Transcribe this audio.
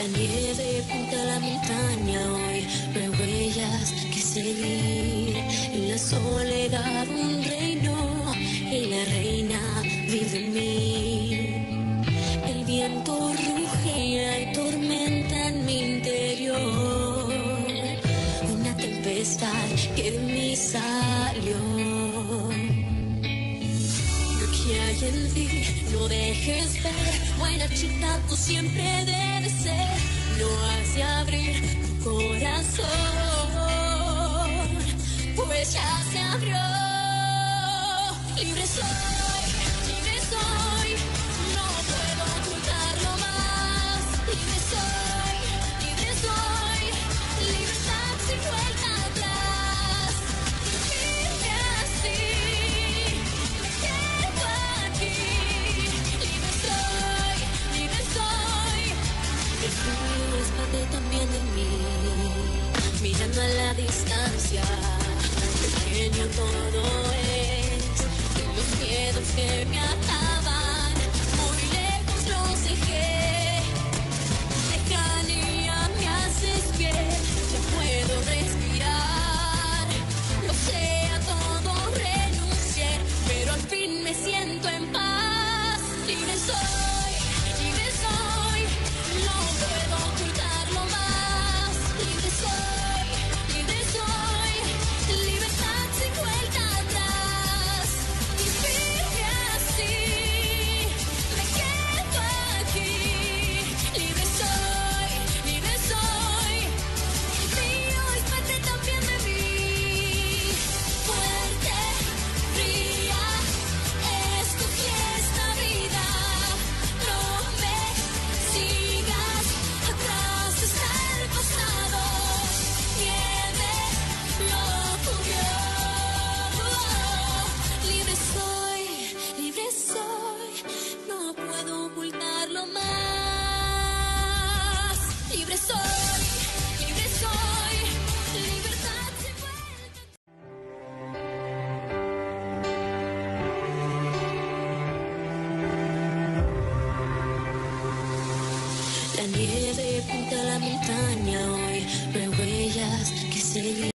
La nieve pinta la montaña hoy, no hay huellas que seguir. En la soledad un reino y la reina vive en mí. El viento ruge y hay tormenta en mi interior. Una tempestad que de mí salió. ¿Qué hay en ti? No dejes ver, buena chica tú siempre debes ser. No has de abrir tu corazón, pues ya se abrió. Libre soy, no puedo ocultarlo más. Libre soy, libertad sin vuelta atrás. Vive así. Es parte también de mí, mirando a la distancia, pequeño todo es, de los miedos que me ataban, muy lejos los dejé, lejanía me haces bien, ya puedo respirar, lo sé, a todo renuncié, pero al fin me siento en paz, libre soy. No puedo ocultarlo más. Libre soy, libertad sin vuelta atrás. Y vive así, me quedo aquí. Libre soy, el frío es parte también de mí. Fuerte, fría, escogí esta vida. No me sigas. Atrás está el pasado, nieve lo cubrió. Libre soy, no puedo ocultarlo más. Libre soy, libertad sin vuelta. La nieve pinta la montaña hoy, no hay huellas que seguir.